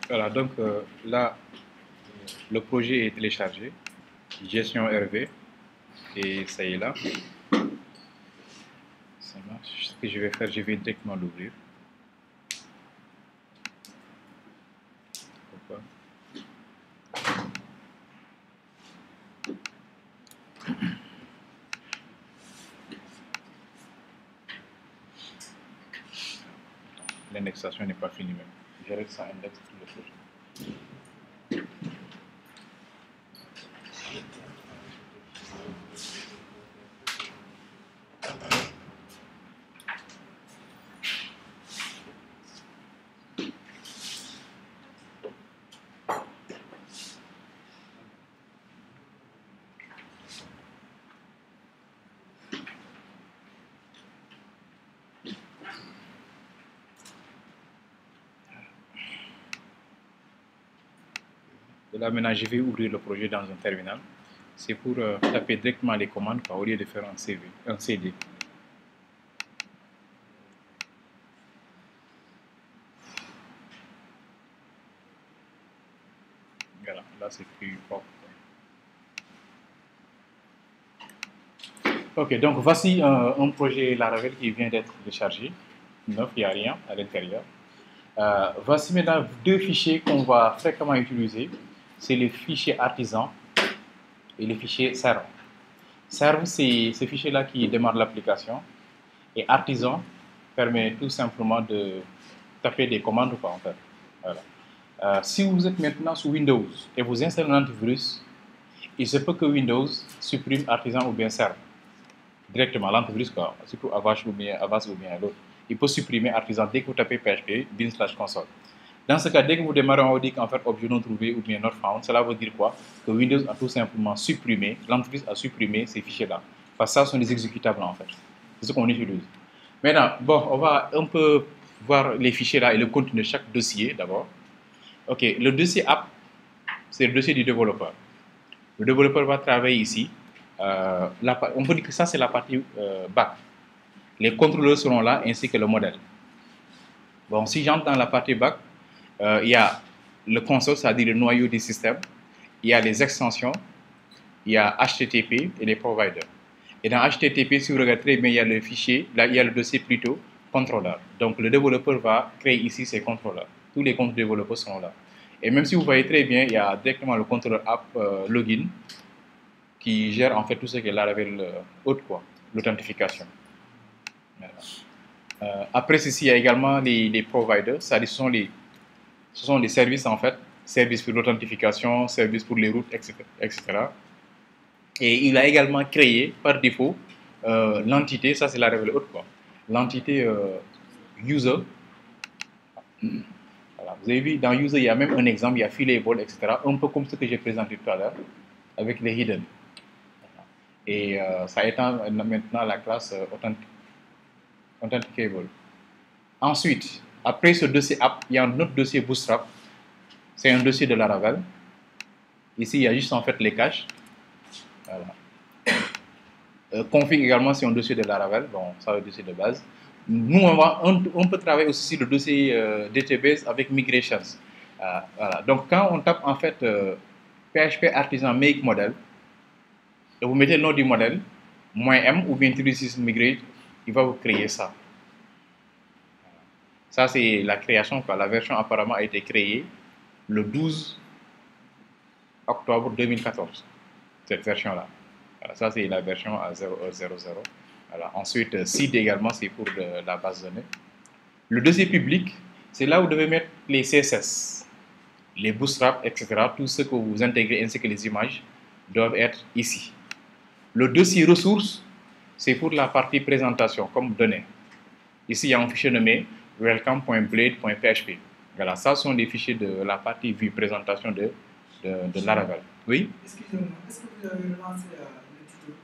Voilà, donc là, le projet est téléchargé, gestion RV, et ça y est là. Ça marche. Ce que je vais faire, je vais directement l'ouvrir. Pourquoi? L'indexation n'est pas finie même. J'arrête ça index tout le projet. De là maintenant, je vais ouvrir le projet dans un terminal. C'est pour taper directement les commandes quoi, au lieu de faire un CD. Voilà, là c'est plus propre. Ok, donc voici un projet Laravel qui vient d'être téléchargé. Neuf, il n'y a rien à l'intérieur. Voici maintenant deux fichiers qu'on va fréquemment utiliser. C'est le fichier artisan et le fichier serve. Serve, c'est ce fichier-là qui démarre l'application. Et artisan permet tout simplement de taper des commandes quoi, en fait. Voilà. Si vous êtes maintenant sous Windows et vous installez un antivirus, il se peut que Windows supprime artisan ou bien serve directement l'antivirus, quoi, surtout Avast ou bien l'autre. Il peut supprimer artisan dès que vous tapez PHP bin/console. Dans ce cas, dès que vous démarrez, on vous dit qu'en fait, objet non trouvé ou bien not found, cela veut dire quoi? Que Windows a tout simplement supprimé, l'antivirus a supprimé ces fichiers-là. Parce que ça sont des exécutables en fait. C'est ce qu'on utilise. Maintenant, bon, on va un peu voir les fichiers-là et le contenu de chaque dossier d'abord. Ok, le dossier app, c'est le dossier du développeur. Le développeur va travailler ici. On peut dire que ça, c'est la partie back. Les contrôleurs seront là, ainsi que le modèle. Bon, si j'entre dans la partie back, il y a le console, c'est-à-dire le noyau du système. Il y a les extensions. Il y a HTTP et les providers. Et dans HTTP, si vous regardez très bien, il y a le fichier, là, il y a le dossier plutôt contrôleur. Donc, le développeur va créer ici ses contrôleurs. Tous les comptes développeurs sont là. Et même si vous voyez très bien, il y a directement le contrôleur app login qui gère en fait tout ce qui est Laravel haute, quoi, l'authentification. Après ceci, il y a également les providers, c'est-à-dire ce sont les services en fait, services pour l'authentification, services pour les routes, etc. Et il a également créé par défaut l'entité, ça c'est Laravel haute, quoi, l'entité user. Voilà. Vous avez vu, dans user, il y a même un exemple, il y a fileable, etc. Un peu comme ce que j'ai présenté tout à l'heure avec les hidden. Et ça étend maintenant la classe authenticable. Ensuite, après ce dossier app, il y a un autre dossier Bootstrap. C'est un dossier de Laravel. Ici, il y a juste en fait les caches. Voilà. Config également, c'est un dossier de Laravel. Bon, ça, c'est le dossier de base. Nous, on peut travailler aussi sur le dossier database avec migrations. Voilà. Donc, quand on tape en fait PHP artisan make model, et vous mettez le nom du modèle, -m ou bien 36 migrate, il va vous créer ça. Ça, c'est la création, quoi. La version apparemment a été créée le 12 octobre 2014, cette version-là. Voilà, ça, c'est la version à 0.0.0. Voilà. Ensuite, seed également, c'est pour la base de données. Le dossier public, c'est là où vous devez mettre les CSS, les bootstraps, etc. Tout ce que vous intégrez ainsi que les images doivent être ici. Le dossier ressources, c'est pour la partie présentation, comme données. Ici, il y a un fichier nommé welcome.blade.php. Voilà, ça sont des fichiers de la partie vue présentation de Laravel. Oui? Excusez-moi, est-ce que vous avez relancé le tuto?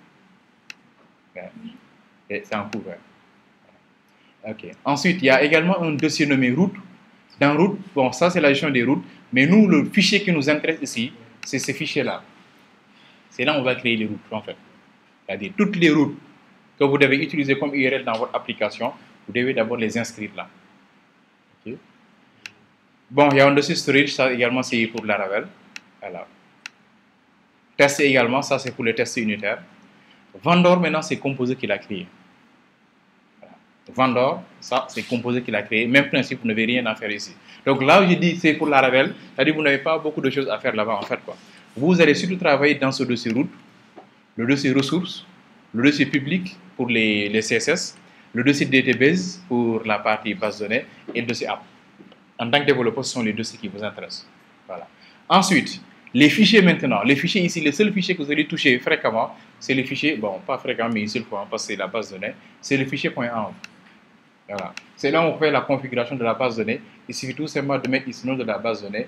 C'est en cours. Ok. Ensuite, il y a également un dossier nommé route. Dans route, bon, ça c'est la gestion des routes, mais nous, le fichier qui nous intéresse ici, c'est ce fichier-là. C'est là où on va créer les routes, en fait. C'est-à-dire toutes les routes que vous devez utiliser comme URL dans votre application, vous devez d'abord les inscrire là. Okay. Bon, il y a un dossier storage, ça également c'est pour Laravel. Voilà. Test également, ça c'est pour le test unitaire. Vendor, maintenant, c'est Composer qu'il a créé. Voilà. Vendor, ça c'est Composer qu'il a créé. Même principe, vous n'avez rien à faire ici. Donc là où je dis c'est pour Laravel, c'est-à-dire que vous n'avez pas beaucoup de choses à faire là-bas en fait, quoi. Vous allez surtout travailler dans ce dossier route, le dossier ressources, le dossier public pour les CSS, le dossier database pour la partie base de données et le dossier app. En tant que développeur, ce sont les dossiers qui vous intéressent. Voilà. Ensuite, les fichiers maintenant. Les fichiers ici, le seul fichier que vous allez toucher fréquemment, c'est les fichiers, bon, pas fréquemment, mais une seule fois, parce que c'est la base de données, c'est le fichier .env. Voilà. C'est là où on fait la configuration de la base de données. Il suffit tout simplement de mettre ici le nom de la base de données,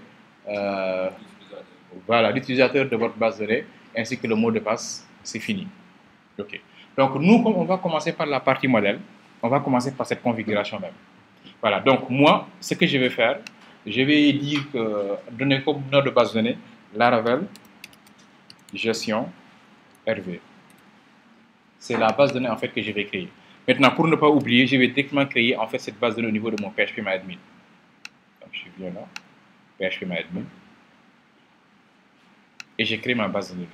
voilà, l'utilisateur de votre base de données, ainsi que le mot de passe, c'est fini. Ok. Donc, nous, on va commencer par la partie modèle. On va commencer par cette configuration même. Voilà. Donc, moi, ce que je vais faire, je vais dire que, donner comme nom de base de données, Laravel gestion RV. C'est la base de données, en fait, que je vais créer. Maintenant, pour ne pas oublier, je vais directement créer, en fait, cette base de données au niveau de mon PHPMyAdmin. Donc, je viens là, PHPMyAdmin. Et j'ai créé ma base de données.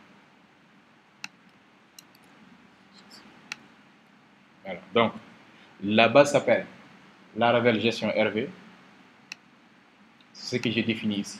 Voilà. Donc, la base s'appelle Laravel gestion RV. C'est ce que j'ai défini ici.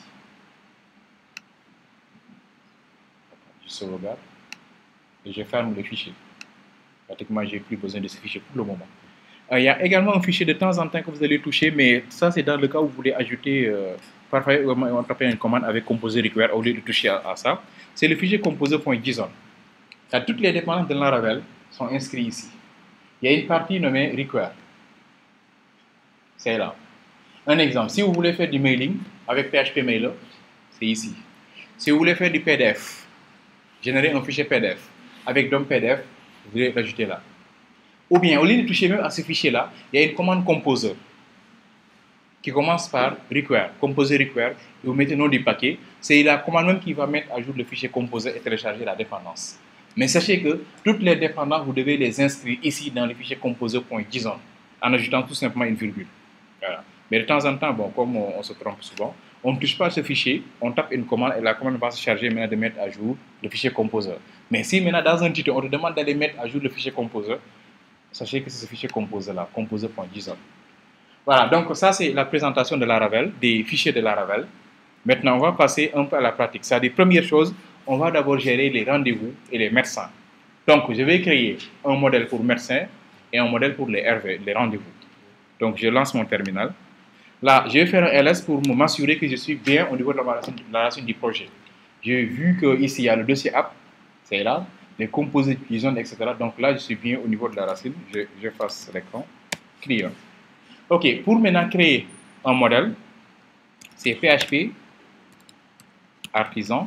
Je sauvegarde et je ferme le fichier. Pratiquement, je n'ai plus besoin de ce fichier pour le moment. Il y a également un fichier de temps en temps que vous allez toucher, mais ça, c'est dans le cas où vous voulez ajouter, parfois, on tape une commande avec composer require au lieu de toucher à ça. C'est le fichier composer.json. Toutes les dépendances de Laravel sont inscrites ici. Il y a une partie nommée require. C'est là. Un exemple, si vous voulez faire du mailing avec PHP Mailer, c'est ici. Si vous voulez faire du PDF, générer un fichier PDF avec DOM PDF, vous allez l'ajouter là. Ou bien, au lieu de toucher même à ce fichier-là, il y a une commande composer qui commence par require, composer require, et vous mettez le nom du paquet. C'est la commande même qui va mettre à jour le fichier composer et télécharger la dépendance. Mais sachez que toutes les dépendances, vous devez les inscrire ici dans le fichier composer.json en ajoutant tout simplement une virgule. Voilà. Mais de temps en temps, bon, comme on se trompe souvent, on ne touche pas ce fichier, on tape une commande et la commande va se charger maintenant de mettre à jour le fichier composer. Mais si maintenant dans un tuto, on te demande d'aller mettre à jour le fichier composer, sachez que c'est ce fichier composer-là, composer.json. Voilà, donc ça c'est la présentation de Laravel, des fichiers de Laravel. Maintenant, on va passer un peu à la pratique. C'est-à-dire, première chose, on va d'abord gérer les rendez-vous et les médecins. Donc, je vais créer un modèle pour médecins et un modèle pour les RV, les rendez-vous. Donc, je lance mon terminal. Là, je vais faire un ls pour m'assurer que je suis bien au niveau de la racine du projet. J'ai vu qu'ici, il y a le dossier app, c'est là, les composés JSON, etc. Donc là, je suis bien au niveau de la racine. J'efface l'écran. Client. OK, pour maintenant créer un modèle, c'est PHP artisan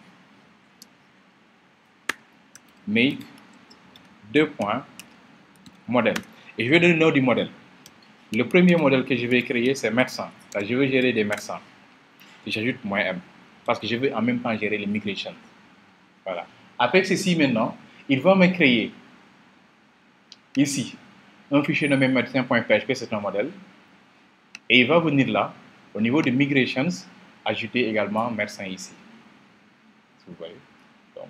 make modèle. Et je vais donner le nom du modèle. Le premier modèle que je vais créer, c'est médecin. Là, je veux gérer des médecins. J'ajoute -m parce que je veux en même temps gérer les migrations. Voilà. Avec ceci maintenant, il va me créer ici un fichier nommé médecin.php, c'est un modèle. Et il va venir là, au niveau de migrations, ajouter également médecin ici. Si vous voyez. Donc.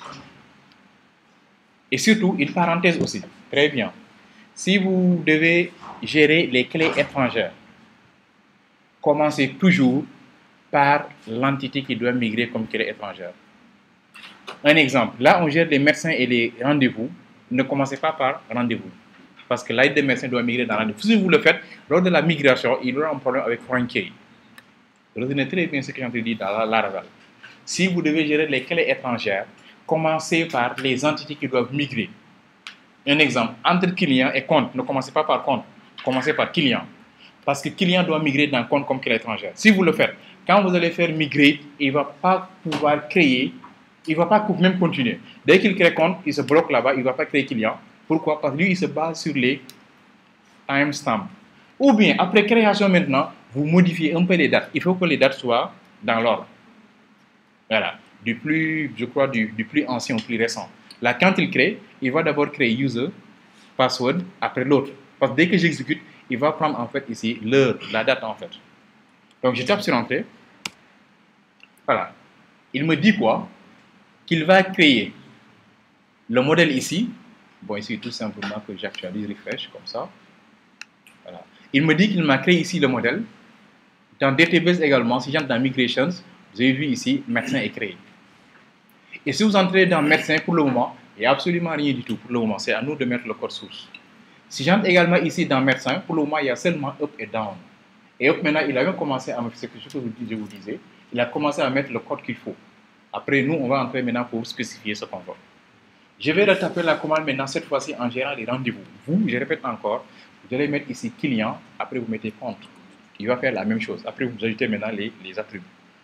Et surtout, une parenthèse aussi. Très bien. Si vous devez gérer les clés étrangères, commencez toujours par l'entité qui doit migrer comme clé étrangère. Un exemple, là on gère les médecins et les rendez-vous, ne commencez pas par rendez-vous, parce que l'aide des médecins doit migrer dans rendez-vous. Si vous le faites, lors de la migration, il y aura un problème avec foreign key. Retenez très bien ce que j'ai entendu dire dans Laravel. Si vous devez gérer les clés étrangères, commencez par les entités qui doivent migrer. Un exemple, entre client et compte, ne commencez pas par compte, commencez par client. Parce que client doit migrer d'un compte comme clé étrangère. Si vous le faites, quand vous allez faire migrer, il ne va pas pouvoir créer, il ne va pas même continuer. Dès qu'il crée compte, il se bloque là-bas, il ne va pas créer client. Pourquoi? Parce que lui, il se base sur les timestamps. Ou bien, après création maintenant, vous modifiez un peu les dates. Il faut que les dates soient dans l'ordre. Voilà. Du plus, je crois, du plus ancien au plus récent. Là, quand il crée, il va d'abord créer user, password, après l'autre. Parce que dès que j'exécute, il va prendre en fait ici l'heure, la date en fait. Donc je tape sur entrée. Voilà. Il me dit quoi? Qu'il va créer le modèle ici. Bon, ici tout simplement que j'actualise, refresh comme ça. Voilà. Il me dit qu'il m'a créé ici le modèle. Dans Database également, si j'entre dans Migrations, vous avez vu ici, médecin est créé. Et si vous entrez dans médecin, pour le moment, il n'y a absolument rien du tout. Pour le moment, c'est à nous de mettre le code source. Si j'entre également ici dans médecin, pour le moment, il y a seulement up et down. Et up maintenant, il a même commencé à me faire ce que je vous disais. Il a commencé à mettre le code qu'il faut. Après, nous, on va entrer maintenant pour spécifier ce qu'on veut. Je vais retaper la commande maintenant, cette fois-ci en gérant les rendez-vous. Vous, je répète encore, vous allez mettre ici client, après vous mettez compte. Il va faire la même chose. Après, vous ajoutez maintenant les attributs.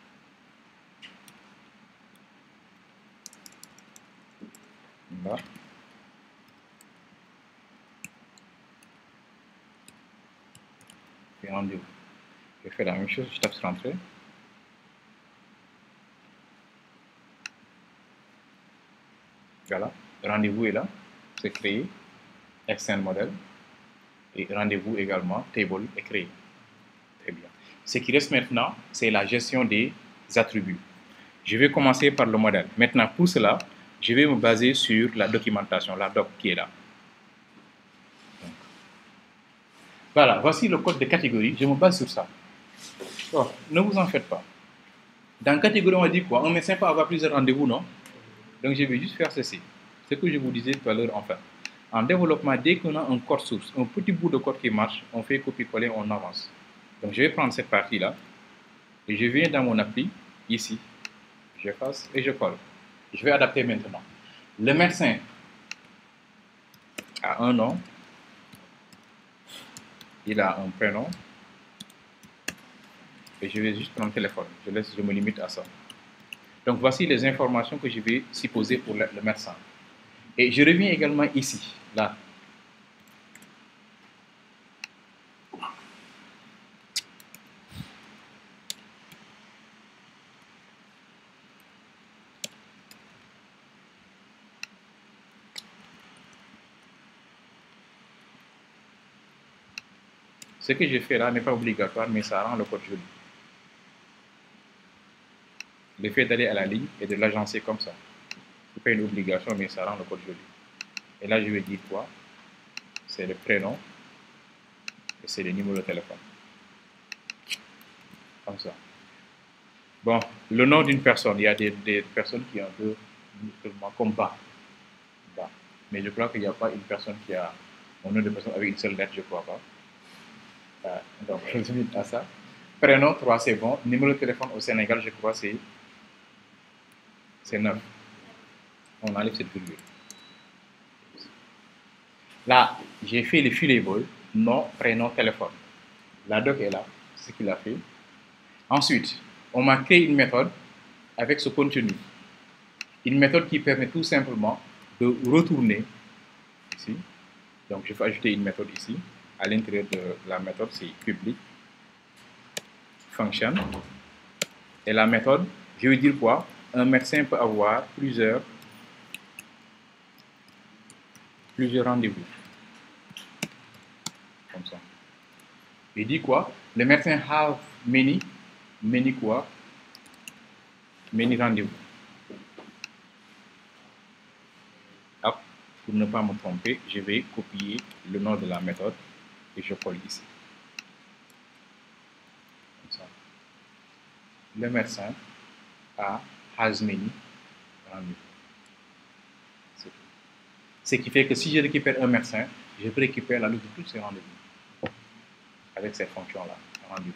Là. Et rendez-vous. Je fais la même chose, je tape sur entrée. Voilà, rendez-vous est là, c'est créé, extend modèle, et rendez-vous également, table est créé. Très bien. Ce qui reste maintenant, c'est la gestion des attributs. Je vais commencer par le modèle. Maintenant, pour cela, je vais me baser sur la documentation, la doc qui est là. Donc, voilà, voici le code de catégorie, je me base sur ça. Oh, ne vous en faites pas. Dans catégorie, on dit quoi? Un médecin peut avoir plusieurs rendez-vous, non? Donc, je vais juste faire ceci. Ce que je vous disais tout à l'heure, en fait. En développement, dès qu'on a un code source, un petit bout de code qui marche, on fait copier-coller, on avance. Donc, je vais prendre cette partie-là et je viens dans mon appli, ici. J'efface et je colle. Je vais adapter maintenant. Le médecin a un nom, il a un prénom et je vais juste prendre le téléphone. Je me limite à ça. Donc, voici les informations que je vais supposer pour le médecin. Et je reviens également ici, là. Ce que je fais là n'est pas obligatoire, mais ça rend le code joli. Le fait d'aller à la ligne et de l'agencer comme ça, ce n'est pas une obligation, mais ça rend le code joli. Et là, je vais dire quoi? C'est le prénom et c'est le numéro de téléphone. Comme ça. Bon, le nom d'une personne, il y a des personnes qui ont un peu comme bas. Mais je crois qu'il n'y a pas une personne qui a un nom de personne avec une seule lettre, je ne crois pas. Donc, je limite à ça. Prénom 3, c'est bon. Numéro de téléphone au Sénégal, je crois, c'est 9. On enlève cette virgule. Là, j'ai fait le filable, nom, prénom, téléphone. La doc est là, c'est ce qu'il a fait. Ensuite, on m'a créé une méthode avec ce contenu. Une méthode qui permet tout simplement de retourner ici. Donc, je vais ajouter une méthode ici. À l'intérieur de la méthode, c'est public function. Et la méthode, je veux dire quoi? Un médecin peut avoir plusieurs rendez-vous. Comme ça. Il dit quoi? Le médecin have many quoi? Many rendez-vous. Hop, pour ne pas me tromper, je vais copier le nom de la méthode et je colle ici. Comme ça. Le médecin has many rendez-vous. Ce qui fait que si je récupère un médecin, je peux récupérer la liste de tous ces rendez-vous avec cette fonction-là, rendez-vous.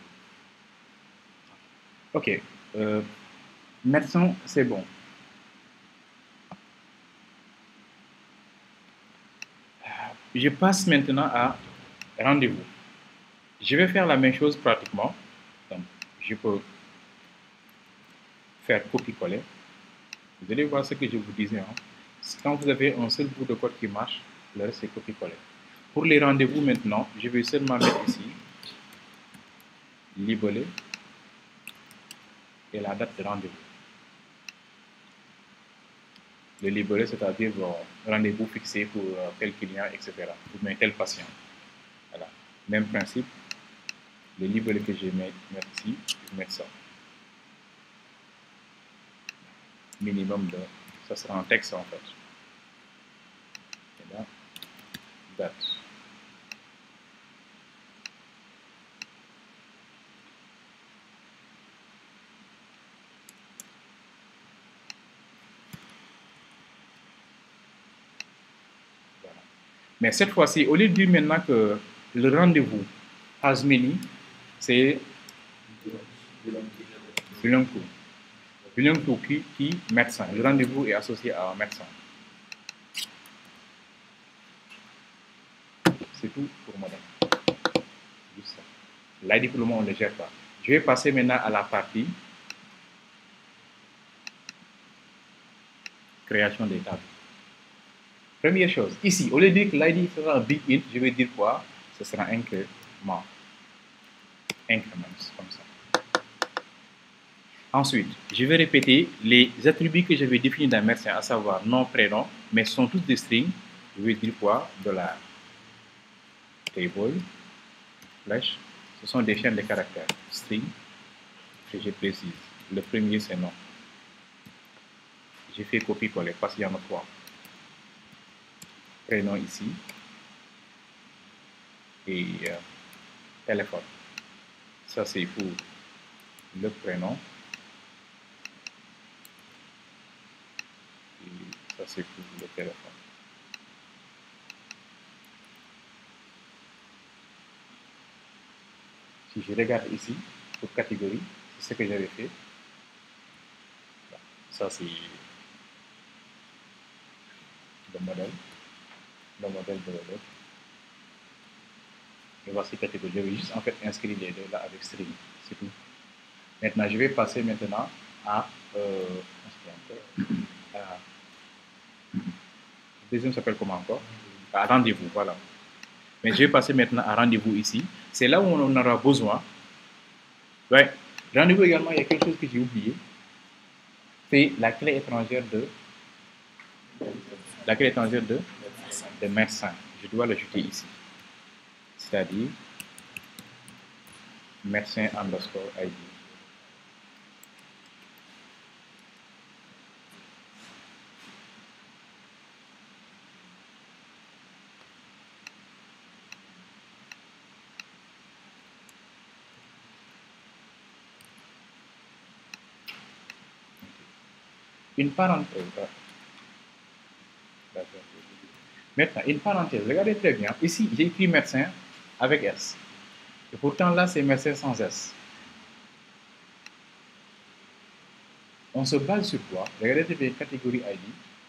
Ok, médecin, c'est bon. Je passe maintenant à rendez-vous. Je vais faire la même chose pratiquement. Donc, je peux faire copier-coller. Vous allez voir ce que je vous disais. Hein. Quand vous avez un seul bout de code qui marche, le reste c'est copier-coller. Pour les rendez-vous maintenant, je vais seulement mettre ici libellé et la date de rendez-vous. Le libellé, c'est-à-dire rendez-vous fixé pour tel client, etc. Ou bien tel patient. Voilà. Même principe. Le libellé que je vais mettre ici, je vais mettre ça. Minimum de, ça sera un texte en fait. Et là, date. Voilà. Mais cette fois-ci, au lieu de dire maintenant que le rendez-vous has many, c'est Villancourt. Villancourt qui médecin. Le rendez-vous est associé à un médecin. C'est tout pour madame. Juste ça. L'ID pour le moment, on ne le gère pas. Je vais passer maintenant à la partie création des tables. Première chose, ici, au lieu de dire que l'ID sera un big int, je vais dire quoi? Ce sera incrément. Increments, comme ça. Ensuite, je vais répéter les attributs que j'avais définis dans médecin, à savoir nom, prénom, mais ce sont tous des strings. Je vais dire quoi? $. Table, flash, ce sont des chaînes de caractères. String, que je précise. Le premier, c'est nom. J'ai fait copier-coller parce qu'il y en a 3. Prénom ici. Et téléphone. Ça, c'est pour le prénom. Et ça, c'est pour le téléphone. Si je regarde ici, pour catégorie, c'est ce que j'avais fait. Ça, c'est le modèle de l'autre. Et voici catégorie. Je vais juste en fait inscrire les deux là avec string. C'est tout. Maintenant, je vais passer maintenant à le deuxième s'appelle comment encore? À rendez-vous, voilà. Mais je vais passer maintenant à rendez-vous ici. C'est là où on aura besoin. Ouais. Rendez-vous également, il y a quelque chose que j'ai oublié. C'est la clé étrangère de médecin. Je dois l'ajouter ici. C'est-à-dire médecin underscore ID. Une parenthèse. Maintenant, une parenthèse. Regardez très bien. Ici, j'ai écrit médecin avec S. Et pourtant, là, c'est médecin sans S. On se base sur quoi? Regardez très bien, catégorie ID.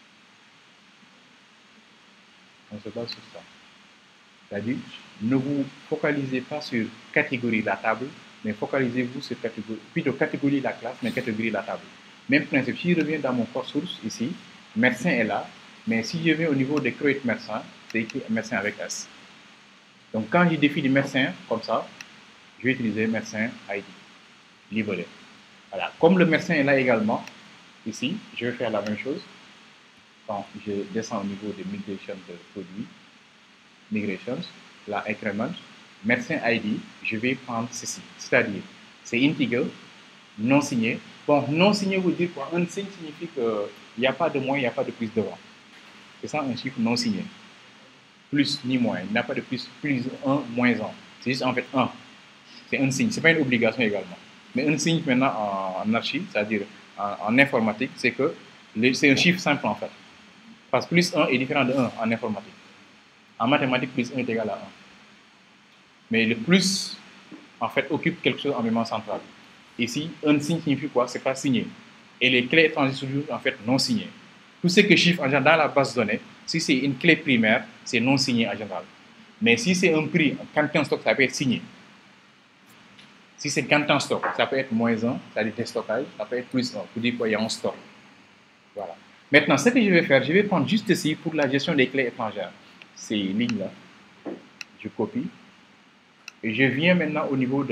On se base sur ça. C'est-à-dire, ne vous focalisez pas sur catégorie la table, mais focalisez-vous sur catégorie, plutôt catégorie la classe, mais catégorie la table. Même principe, si je reviens dans mon corps source ici, médecin est là, mais si je vais au niveau de create médecin, c'est écrit médecin avec S. Donc quand je définis médecin comme ça, je vais utiliser médecin ID, libellé. Voilà. Comme le médecin est là également, ici, je vais faire la même chose. Quand je descends au niveau de migration de produits, migrations, la increment, médecin ID, je vais prendre ceci. C'est-à-dire, c'est integer, non signé. Bon, non signé veut dire quoi? Un signe signifie qu'il n'y a pas de moins, il n'y a pas de plus devant. C'est ça un chiffre non signé. Plus ni moins. Il n'y a pas de plus 1, moins 1. C'est juste en fait 1. C'est un signe. Ce n'est pas une obligation également. Mais un signe maintenant en archi, c'est-à-dire en informatique, c'est que c'est un chiffre simple en fait. Parce que plus 1 est différent de 1 en informatique. En mathématiques, plus 1 est égal à 1. Mais le plus, en fait, occupe quelque chose en mémoire centrale. Ici, un signe signifie quoi? C'est pas signé. Et les clés étrangères sont en fait non signées. Tout ce que chiffre en général dans la base de données, si c'est une clé primaire, c'est non signé en général. Mais si c'est un prix, quantité en stock, ça peut être signé. Si c'est quantité en stock, ça peut être moins 1, c'est-à-dire déstockage, ça peut être plus 1, pour dire qu'il y a un stock. Voilà. Maintenant, ce que je vais faire, je vais prendre juste ici pour la gestion des clés étrangères. Ces lignes-là, je copie. Et je viens maintenant au niveau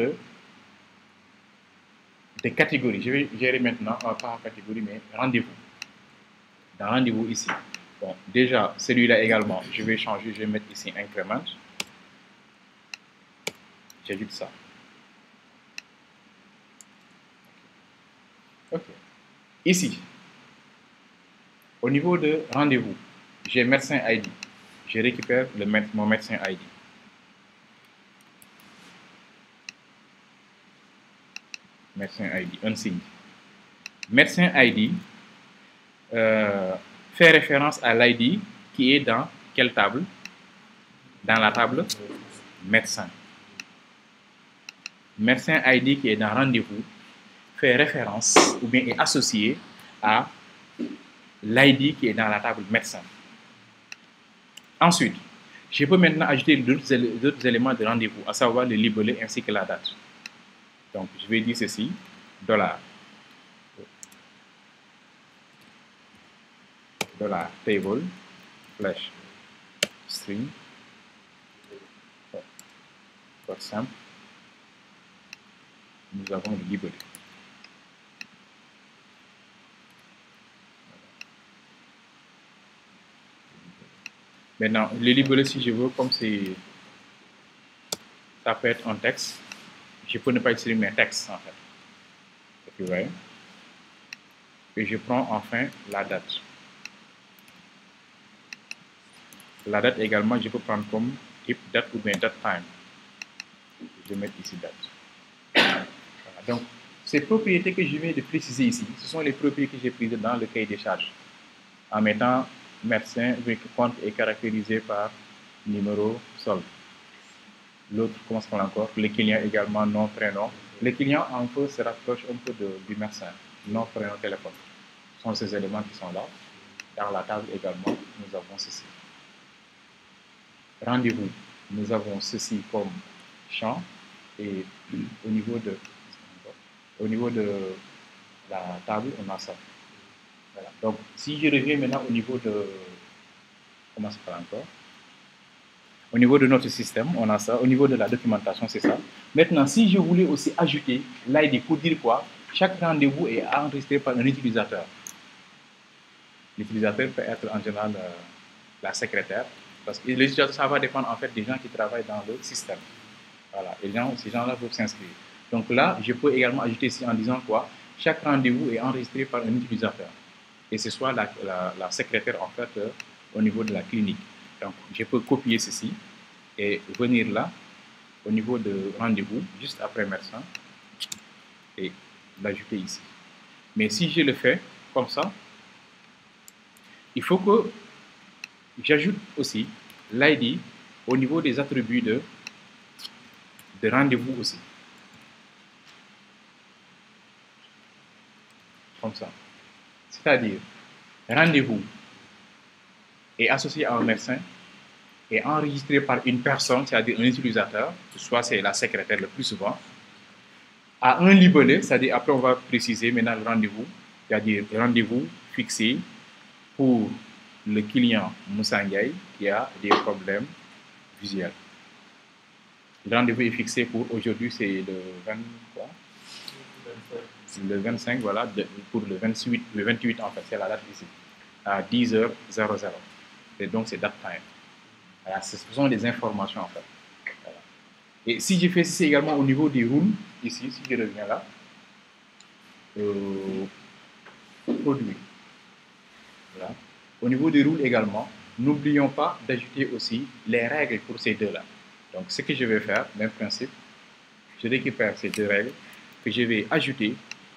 des catégories. Je vais gérer maintenant, pas catégorie, mais rendez-vous. Dans rendez-vous ici. Bon, déjà, celui-là également, je vais changer, je vais mettre ici increment. J'ajoute ça. Ok. Ici, au niveau de rendez-vous, j'ai médecin ID. Je récupère mon médecin ID. Médecin ID, un signe. Médecin ID fait référence à l'ID qui est dans quelle table? Dans la table médecin. Médecin ID qui est dans rendez-vous fait référence ou bien est associé à l'ID qui est dans la table médecin. Ensuite, je peux maintenant ajouter d'autres éléments de rendez-vous, à savoir le libellé ainsi que la date. Donc, je vais dire ceci, $, $table, flash, string, pour simple, nous avons le libellé. Maintenant, le libellé, si je veux, comme c'est, ça peut être un texte, je peux ne pas utiliser mes textes en fait. Vous voyez? Et je prends enfin la date. La date également, je peux prendre comme type date ou bien date time. Je vais mettre ici date. Voilà. Donc, ces propriétés que je viens de préciser ici, ce sont les propriétés que j'ai prises dans le cahier des charges. En mettant médecin, compte est caractérisé par numéro solde. L'autre, comment s'appelle encore? Le client également, nom, prénom. Le client, en peu, se rapproche un peu du médecin. Nom, prénom, téléphone. Ce sont ces éléments qui sont là. Dans la table également, nous avons ceci. Rendez-vous, nous avons ceci comme champ. Et au niveau de la table, on a ça. Voilà. Donc, si je reviens maintenant au niveau de... Comment ça s'appelle encore? Au niveau de notre système, on a ça. Au niveau de la documentation, c'est ça. Maintenant, si je voulais aussi ajouter l'ID pour dire quoi? Chaque rendez-vous est enregistré par un utilisateur. L'utilisateur peut être en général la secrétaire. Parce que l'utilisateur, ça va dépendre en fait des gens qui travaillent dans le système. Voilà. Et ces gens-là peuvent s'inscrire. Donc là, je peux également ajouter ici en disant quoi? Chaque rendez-vous est enregistré par un utilisateur. Et ce soit la secrétaire en fait au niveau de la clinique. Donc, je peux copier ceci et venir là, au niveau de rendez-vous, juste après médecin, et l'ajouter ici. Mais si je le fais comme ça, il faut que j'ajoute aussi l'ID au niveau des attributs de rendez-vous aussi. Comme ça. C'est-à-dire, rendez-vous est associé à un médecin, est enregistré par une personne, c'est-à-dire un utilisateur, soit c'est la secrétaire le plus souvent, à un libellé, c'est-à-dire après on va préciser maintenant le rendez-vous, c'est-à-dire rendez-vous fixé pour le client Moussa Ndiaye qui a des problèmes visuels. Le rendez-vous est fixé pour aujourd'hui, c'est le 20 quoi? Le 25, voilà, pour le 28 en fait, c'est la date ici, à 10h00. Et donc c'est date time. Voilà, ce sont des informations en fait. Voilà. Et si je fais ceci également au niveau des rooms, ici, si je reviens là, produit. Voilà. Au niveau des rôles également, n'oublions pas d'ajouter aussi les règles pour ces deux-là. Donc ce que je vais faire, même principe, je récupère ces deux règles que je vais ajouter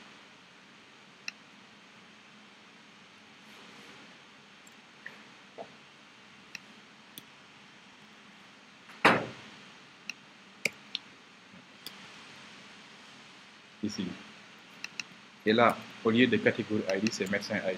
ici. Et là, au lieu de catégorie ID, c'est médecin ID.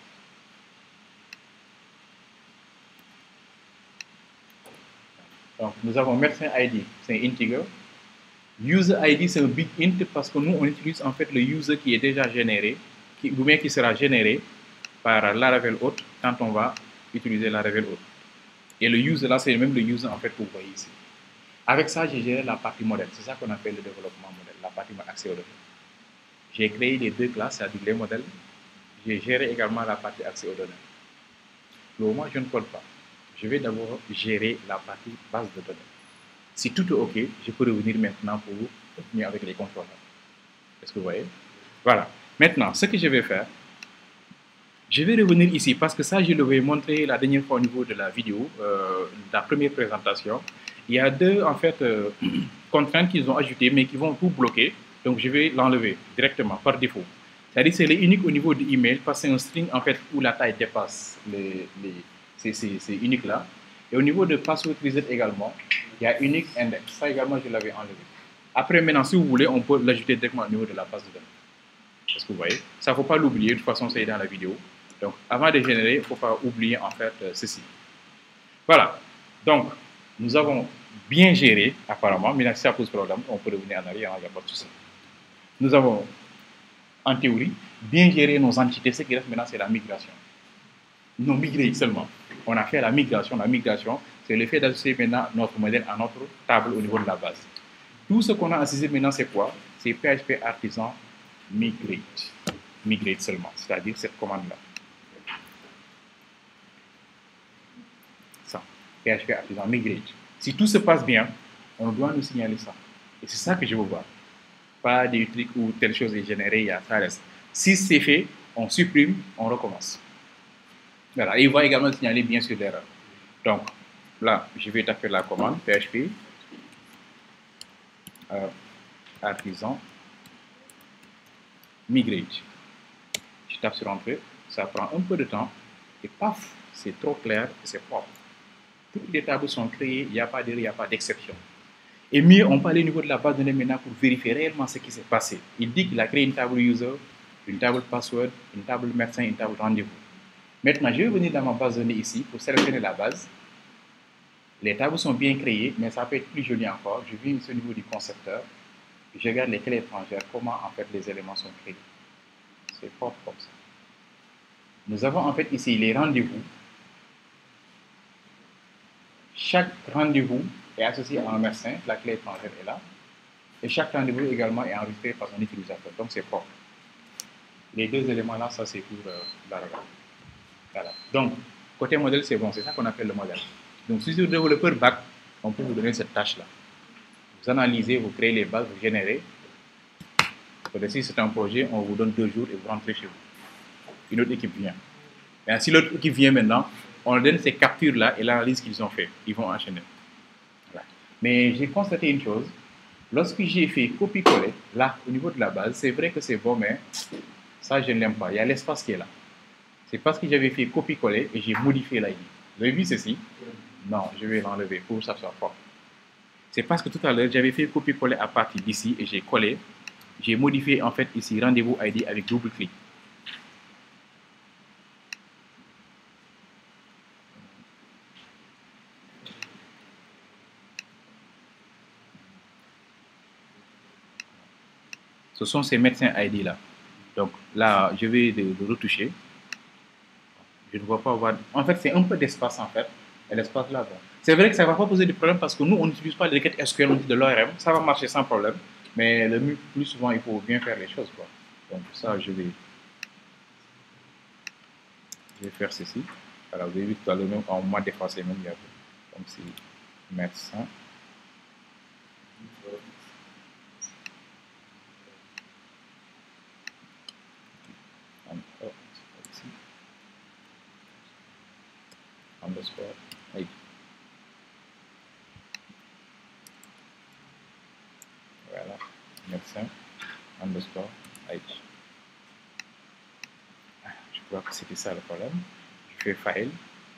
Donc, nous avons médecin ID, c'est un integer. User ID, c'est un big int parce que nous, on utilise en fait le user qui est déjà généré, ou bien qui sera généré par Laravel autre quand on va utiliser Laravel autre. Et le user là, c'est même le user en fait que vous voyez ici. Avec ça, j'ai géré la partie modèle. C'est ça qu'on appelle le développement modèle, la partie accès aux données. J'ai créé les deux classes, c'est-à-dire les modèles. J'ai géré également la partie accès aux données. Pour moi, je ne code pas. Je vais d'abord gérer la partie base de données. Si tout est OK, je peux revenir maintenant pour continuer avec les contrôleurs. Est-ce que vous voyez? Voilà. Maintenant, ce que je vais faire, je vais revenir ici parce que ça, je l'avais montré la dernière fois au niveau de la vidéo, la première présentation. Il y a deux, en fait, contraintes qu'ils ont ajoutées, mais qui vont tout bloquer. Donc, je vais l'enlever directement, par défaut. C'est-à-dire que c'est unique au niveau de email parce que c'est un string, en fait, où la taille dépasse ces uniques-là. Et au niveau de password reset également, il y a unique index. Ça également, je l'avais enlevé. Après, maintenant, si vous voulez, on peut l'ajouter directement au niveau de la base de données. Parce que vous voyez, ça ne faut pas l'oublier, de toute façon, c'est dans la vidéo. Donc, avant de générer, il ne faut pas oublier, en fait, ceci. Voilà. Donc, nous avons bien géré, apparemment. Maintenant, si ça pose problème, on peut revenir en arrière, il n'y a pas de souci. Nous avons, en théorie, bien géré nos entités. Ce qui reste maintenant, c'est la migration. Non, migrer seulement. On a fait la migration. La migration, c'est le fait d'associer maintenant notre modèle à notre table au niveau de la base. Tout ce qu'on a associé maintenant, c'est quoi? C'est PHP Artisan Migrate. Migrate seulement, c'est-à-dire cette commande-là. Ça, PHP Artisan Migrate. Si tout se passe bien, on doit nous signaler ça. Et c'est ça que je veux voir. Pas des trucs où telle chose est générée, il y a ça reste. Si c'est fait, on supprime, on recommence. Voilà. Et il va également signaler bien sûr l'erreur. Donc, là, je vais taper la commande PHP Artisan Migrate. Je tape sur Entrée, ça prend un peu de temps, et paf, c'est trop clair, c'est propre. Toutes les tables sont créées, il n'y a pas d'erreur, il n'y a pas d'exception. Et mieux, on peut aller au niveau de la base de données maintenant pour vérifier réellement ce qui s'est passé. Il dit qu'il a créé une table user, une table password, une table médecin, une table rendez-vous. Maintenant, je vais venir dans ma base de données ici pour sélectionner la base. Les tables sont bien créées, mais ça peut être plus joli encore. Je viens ici au niveau du concepteur. Je regarde les clés étrangères, comment en fait les éléments sont créés. C'est propre comme ça. Nous avons en fait ici les rendez-vous. Chaque rendez-vous est associé à un médecin, la clé étrangère est là. Et chaque rendez-vous également est enregistré par un utilisateur, donc c'est propre. Les deux éléments là, ça c'est pour la regarde. Voilà. Donc, côté modèle, c'est bon, c'est ça qu'on appelle le modèle. Donc, si vous êtes développeur back, on peut vous donner cette tâche-là. Vous analysez, vous créez les bases, vous générez. Si c'est un projet, on vous donne 2 jours et vous rentrez chez vous. Une autre équipe vient. Et si l'autre équipe vient maintenant, on leur donne ces captures-là et l'analyse qu'ils ont fait. Ils vont enchaîner. Voilà. Mais j'ai constaté une chose. Lorsque j'ai fait copier-coller, là, au niveau de la base, c'est vrai que c'est bon, mais ça, je ne l'aime pas. Il y a l'espace qui est là. C'est parce que j'avais fait copier-coller et j'ai modifié l'ID. Vous avez vu ceci? Non, je vais l'enlever pour que ça soit propre. C'est parce que tout à l'heure, j'avais fait copier-coller à partir d'ici et j'ai collé. J'ai modifié en fait ici rendez-vous ID avec double clic. Ce sont ces médecins ID là. Donc là, je vais le retoucher. Je ne vois pas voir. En fait, c'est un peu d'espace en fait. Et l'espace là, bon. C'est vrai que ça ne va pas poser de problème parce que nous, on n'utilise pas les requêtes SQL, on utilise de l'ORM. Ça va marcher sans problème. Mais le plus souvent, il faut bien faire les choses, quoi. Donc ça, je vais faire ceci. Alors, vous avez vu tout à l'heure, même quand on m'a défacé, même il y a comme si médecin. Underscore ID. Voilà, médecin underscore ID. Je crois que c'était ça le problème. Je fais file,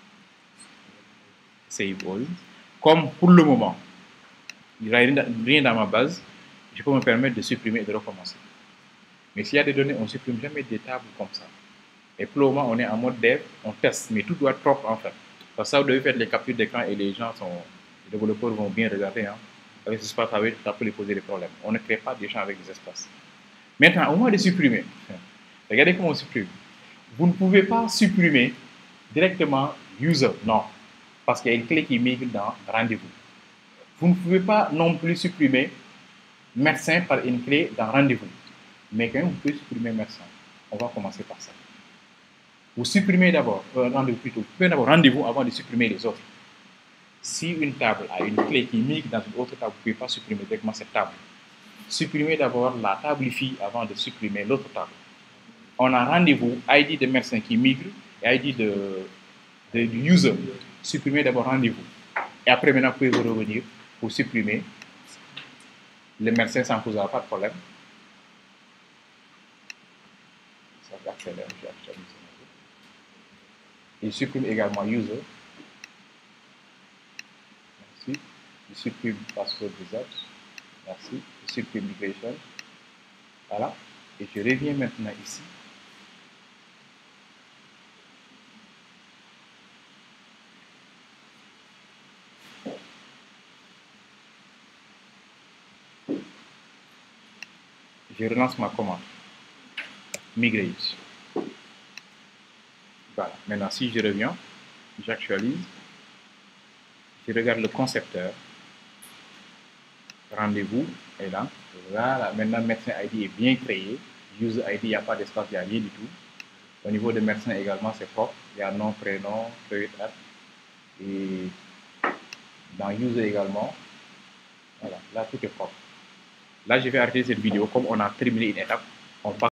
save all. Comme pour le moment, il n'y a rien dans ma base, je peux me permettre de supprimer et de recommencer. Mais s'il y a des données, on ne supprime jamais des tables comme ça. Et pour le moment, on est en mode dev, on teste, mais tout doit être propre en fait. Parce que ça, vous devez faire les captures d'écran et les développeurs vont bien regarder. Hein. Avec cet espace, ça peut les poser des problèmes. On ne crée pas des champs avec des espaces. Maintenant, au moins de supprimer, regardez comment on supprime. Vous ne pouvez pas supprimer directement user, non. Parce qu'il y a une clé qui migre dans rendez-vous. Vous ne pouvez pas non plus supprimer médecin par une clé dans rendez-vous. Mais quand même, vous pouvez supprimer médecin. On va commencer par ça. Vous supprimez d'abord, rendez-vous plutôt, vous supprimez d'abord rendez-vous avant de supprimer les autres. Si une table a une clé qui migre dans une autre table, vous ne pouvez pas supprimer directement cette table. Supprimez d'abord la table fille avant de supprimer l'autre table. on a rendez-vous, ID de médecin qui migre et ID de user. Supprimez d'abord rendez-vous. Et après, maintenant, vous pouvez vous revenir pour supprimer le médecin, ça ne posera pas de problème. Ça va accélérer, je vais actualiser. Il supprime également user. Merci. Il supprime password reset. Merci. Il supprime migration. Voilà. Et je reviens maintenant ici. Je relance ma commande. Migrate. Voilà. Maintenant, si je reviens, j'actualise. Je regarde le concepteur. Rendez-vous est là. Voilà. Maintenant, médecin ID est bien créé. User ID, il n'y a pas d'espace, il n'y a rien du tout. Au niveau de médecin également, c'est propre. Il y a nom, prénom, feuille, date. Et dans user également, voilà, là tout est propre. Là, je vais arrêter cette vidéo. Comme on a terminé une étape, on passe